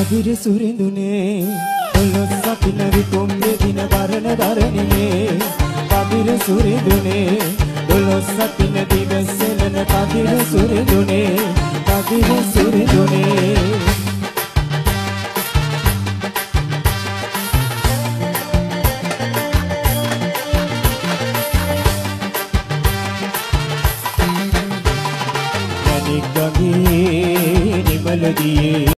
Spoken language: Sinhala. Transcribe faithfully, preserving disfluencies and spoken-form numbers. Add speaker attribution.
Speaker 1: කදිර සුරිඳුනේ ඔලොස් සපින විතුම් දෙදින වරණ දරණිනේ කදිර සුරිඳුනේ ඔලොස් සපින දිවසෙලන කදිර සුරිඳුනේ කදිර සුරිඳුනේ නිමලදියේ